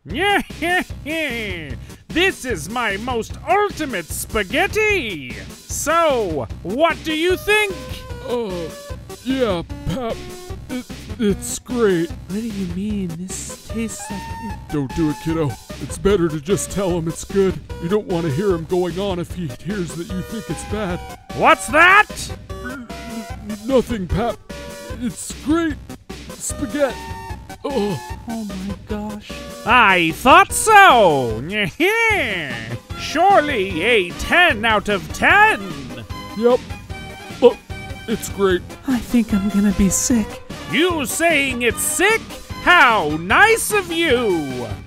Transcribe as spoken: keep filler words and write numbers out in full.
This is my most ultimate spaghetti! So, what do you think? Uh, yeah, Pap, it, it's great. What do you mean? This tastes like... Don't do it, kiddo. It's better to just tell him it's good. You don't want to hear him going on if he hears that you think it's bad. What's that? Nothing, Pap. It's great. Spaghetti. Oh. Oh my gosh. I thought so! Surely a ten out of ten! Yep. Look, it's great. I think I'm gonna be sick. You saying it's sick? How nice of you!